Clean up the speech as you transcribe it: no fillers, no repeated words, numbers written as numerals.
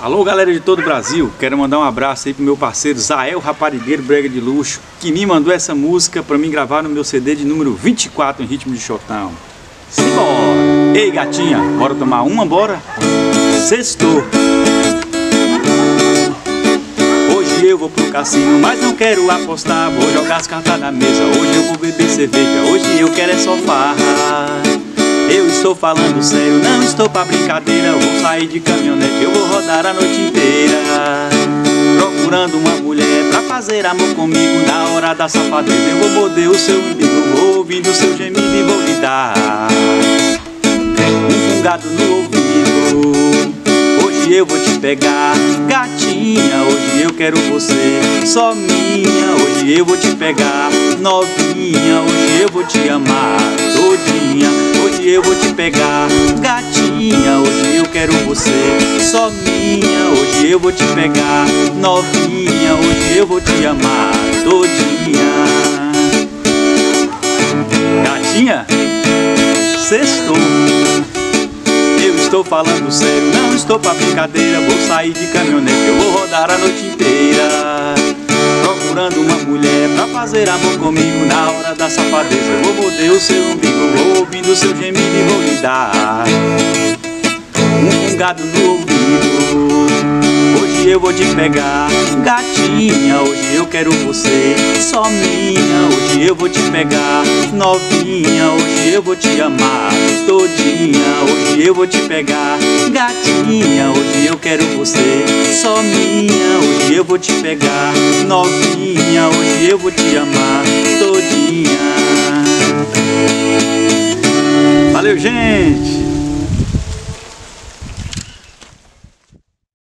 Alô, galera de todo o Brasil, quero mandar um abraço aí pro meu parceiro Zael Raparigueiro Brega de Luxo, que me mandou essa música pra mim gravar no meu CD de número 24 em ritmo de shotão. Simbora! Ei, gatinha, bora tomar uma, bora? Sextou! Hoje eu vou pro cassino, mas não quero apostar, vou jogar as cartas na mesa, hoje eu vou beber cerveja, hoje eu quero é só farra. Eu estou falando sério, não estou pra brincadeira. Vou sair de caminhonete, eu vou rodar a noite inteira, procurando uma mulher pra fazer amor comigo. Na hora da safadeza eu vou morder o seu umbigo, vou ouvindo o seu gemido e vou lhe dar um fungado no ouvido. Hoje eu vou te pegar, gatinha, hoje eu quero você, só minha. Hoje eu vou te pegar, novinha, hoje eu vou te amar todinha. Hoje eu vou te pegar, gatinha, hoje eu quero você, só minha. Hoje eu vou te pegar, novinha, hoje eu vou te amar todinha. Gatinha, sextou. Eu estou falando sério, não estou pra brincadeira. Vou sair de caminhonete, eu vou rodar a noite inteira, procurando uma mulher pra fazer amor comigo. Na hora da safadeza eu vou morder o seu umbigo, vou ouvindo o seu gemido e vou lhe dar um fungado no ouvido. Hoje eu vou te pegar, gatinha, hoje eu quero você, só minha. Hoje eu vou te pegar, novinha, hoje eu vou te amar todinha. Hoje eu vou te pegar, gatinha, hoje eu quero você, só minha. Hoje eu vou te pegar, novinha, hoje eu vou te amar todinha. Valeu, gente!